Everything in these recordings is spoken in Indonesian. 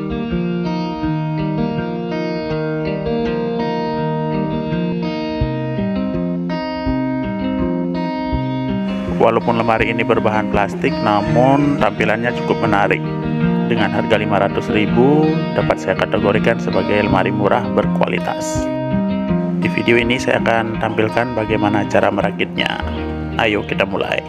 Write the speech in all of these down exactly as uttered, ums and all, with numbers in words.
Walaupun lemari ini berbahan plastik, namun tampilannya cukup menarik. Dengan harga lima ratus ribu, dapat saya kategorikan sebagai lemari murah berkualitas. Di video ini saya akan tampilkan bagaimana cara merakitnya. Ayo kita mulai.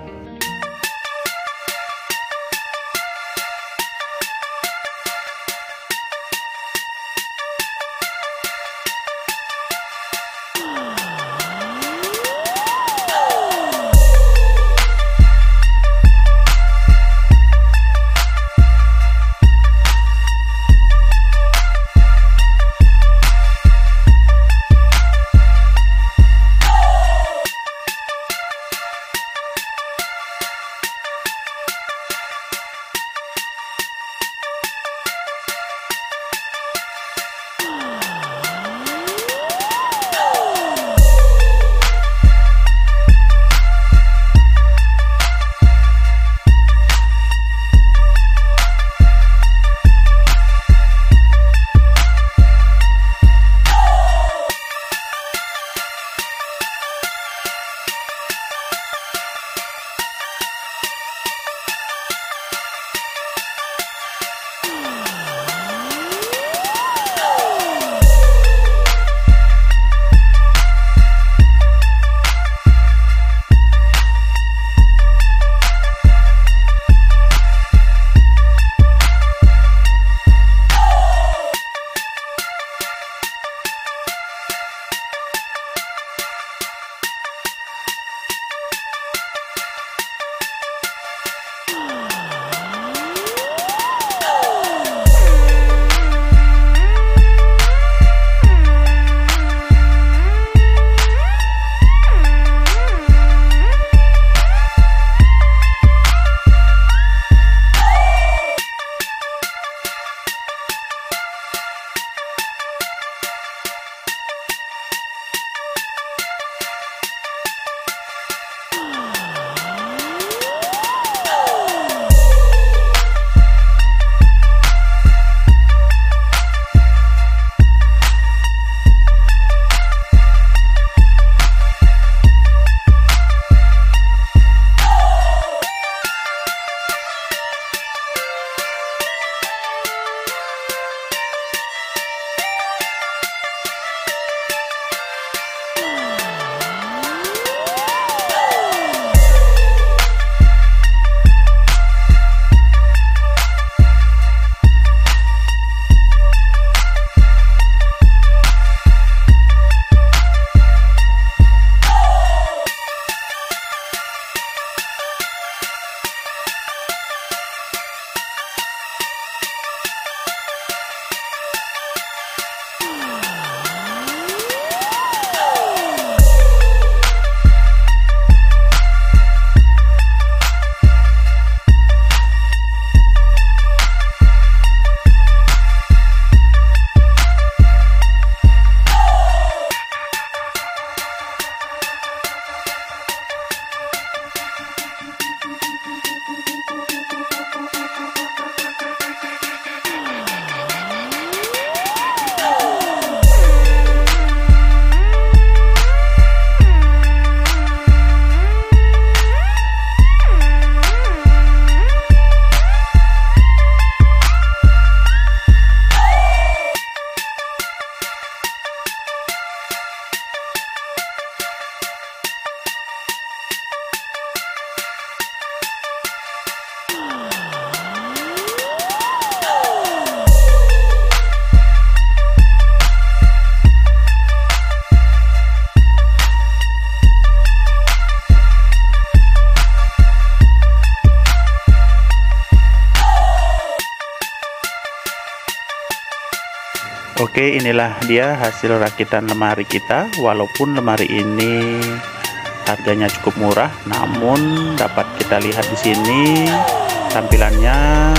Oke, inilah dia hasil rakitan lemari kita. Walaupun lemari ini harganya cukup murah, namun dapat kita lihat di sini tampilannya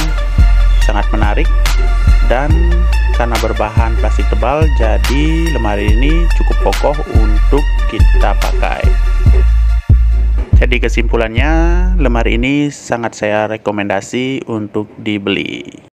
sangat menarik, dan karena berbahan plastik tebal, jadi lemari ini cukup kokoh untuk kita pakai. Jadi kesimpulannya, lemari ini sangat saya rekomendasi untuk dibeli.